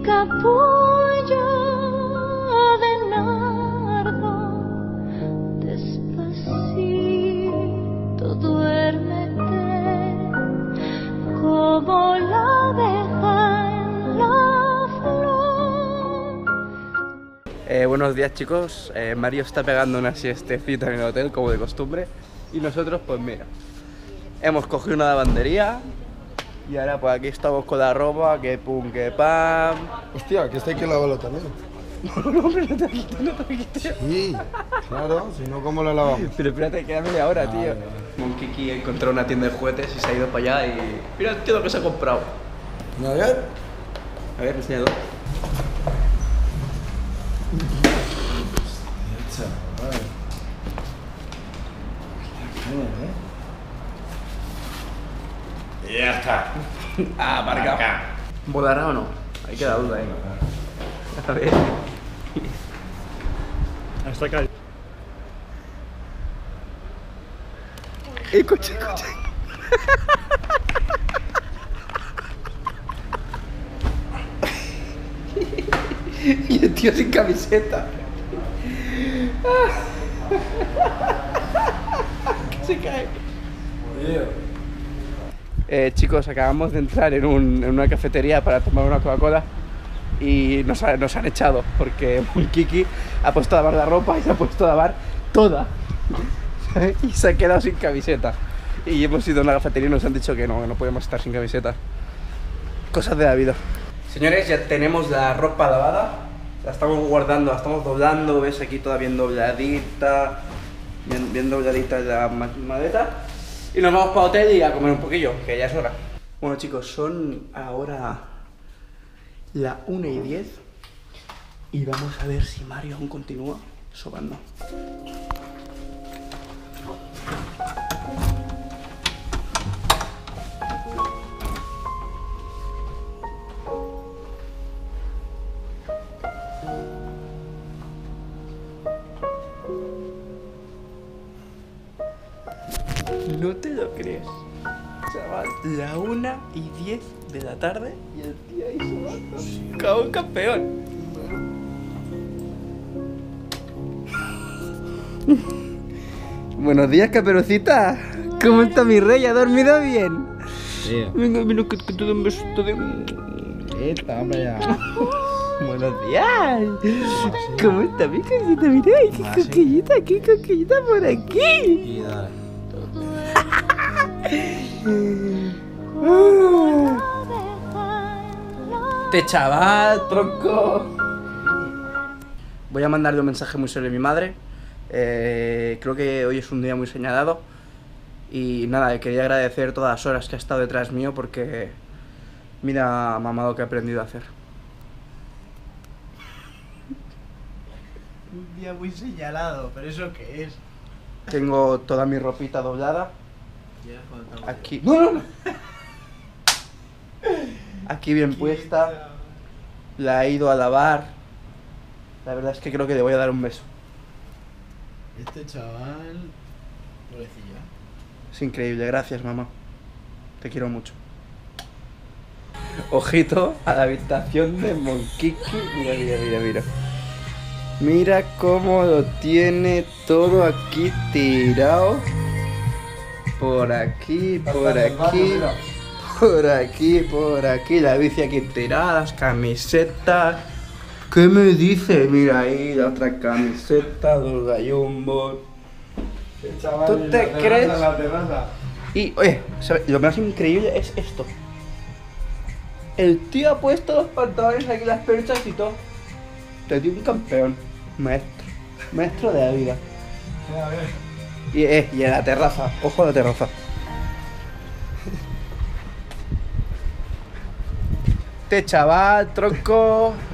capullo de nardo, despacito duérmete como la abeja en la flor. Buenos días, chicos. Mario está pegando una siestecita en el hotel como de costumbre y nosotros pues mira, hemos cogido una lavandería y ahora pues aquí estamos con la ropa, que pum, que pam. Hostia, que esta hay que lavarlo también. No, pero no te quites. Sí, claro, si no, ¿cómo la lavamos? Pero espérate, queda media hora, tío. Monkiki encontró una tienda de juguetes y se ha ido para allá y... Mira el tío lo que se ha comprado. A ver. A ver, enséñalo. Y ya está. Ah, marca. ¿Volará o no? Ahí queda duda, A ver. Hasta acá. Coche. Y el tío sin camiseta. Se cae. Chicos, acabamos de entrar en una cafetería para tomar una Coca-Cola y nos han echado porque Kiki ha puesto a lavar la ropa y se ha puesto a lavar toda. Y se ha quedado sin camiseta. Y hemos ido a una cafetería y nos han dicho que no podemos estar sin camiseta. Cosas de la vida. Señores, ya tenemos la ropa lavada. La estamos guardando, la estamos doblando. ¿Ves? Aquí toda bien dobladita. Bien dobladita la maleta. Y nos vamos para el hotel y a comer un poquillo, que ya es hora. Bueno, chicos, son ahora la 1:10 y vamos a ver si Mario aún continúa sobando. No te lo crees, chaval. La 1:10 de la tarde y el tío ahí sobando. Como un campeón. Buenos días, Caperucita. ¿Cómo está mi rey? ¿Ha dormido bien? Sí. Venga, que te doy un besito de... Esta, hombre, ya. Buenos días. ¿Cómo está mi casita? Mira, qué coquillita por aquí. Y dale. Chaval, tronco. Voy a mandarle un mensaje muy serio a mi madre. Creo que hoy es un día muy señalado. Y nada, quería agradecer todas las horas que ha estado detrás mío porque mira, mamá, lo que he aprendido a hacer. Un día muy señalado, pero ¿eso qué es? Tengo toda mi ropita doblada. Ya, Aquí. ¡No! Aquí bien puesta. La he ido a lavar. La verdad es que creo que le voy a dar un beso. Este chaval... pobrecillo. Es increíble, gracias, mamá. Te quiero mucho. Ojito a la habitación de Monkiki. Mira. Mira cómo lo tiene todo aquí tirado. Por aquí. Por aquí. La bici aquí tirada, las camisetas. ¿Qué me dice? Mira ahí la otra camiseta, dos gallumbos. ¿Tú te crees? Y, oye, ¿sabes? Lo más increíble es esto. El tío ha puesto los pantalones aquí, las perchas y todo. Te dio un campeón. Maestro de la vida. Y en la terraza. Ojo a la terraza. Chaval, tronco.